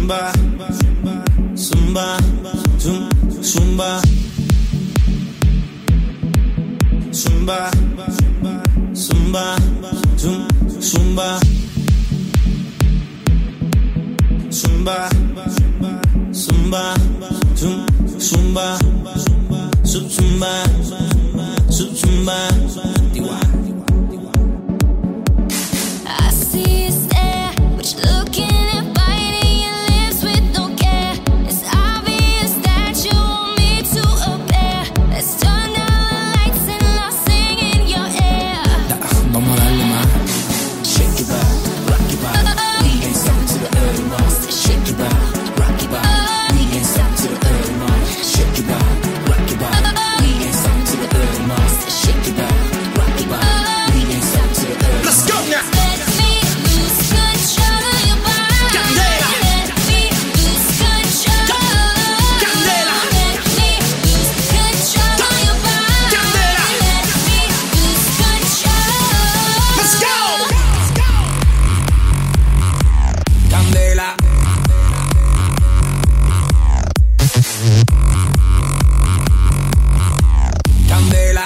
Zumba, zumba, zumba, zumba, zumba, zumba, zumba, zumba, zumba, zumba, zumba. I see you stare, but you're looking at biting your lips with no care. It's obvious that you want me to appear. Let's turn down the lights and I'll sing in your ear. Vamos a darle más. Shake your body, rock your body. We ain't something to the early morning. Shake your body, rock your body. We ain't something to the early morning. Shake your body, rock your body. We ain't something to the early morning. Shake your body, rock your body. We ain't something to the early morning. Let's go now. Let me lose control of your body. Candela. Let me lose control. Candela. Let me lose control of your body. Candela. Let me lose control. Let's go. Candela. Candela.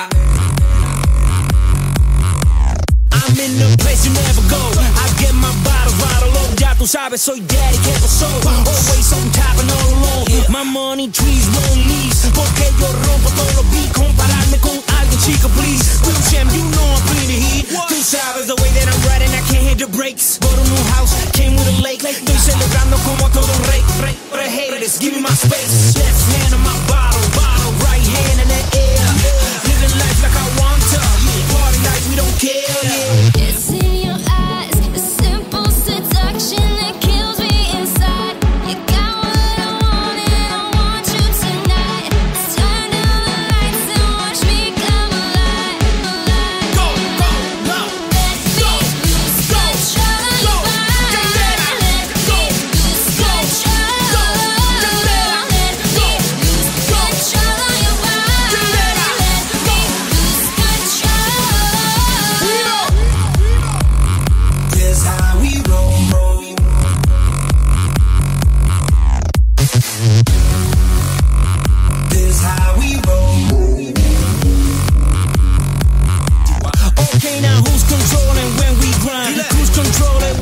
I'm in the place you never go. I get my bottle low. Ya tú sabes, soy daddy, que pasó. Always on top and all alone. My money trees won't lease. Porque yo rompo todos los beats. Compararme con alguien, chica, please. Real champ, you know I'm bring the heat. Tú sabes the way that I'm riding, I can't hit the brakes. Bought a new house, came with a lake. Estoy celebrando como todo un rey. For the haters, give me my space. Left hand on my bottle, right hand in the air. Living life like I want to. Party like we don't care. It's in your eyes, a simple seduction that kills me inside. You got what I want and I want you tonight. Let's turn down the lights and watch me come alive. Go, go, go. Let me lose control of your body. Candela. Let me lose control. Candela. Let me lose control of your body. Candela. Let me lose control. This how we roll. This how we roll. Okay, now who's controlling when we grind? Who's controlling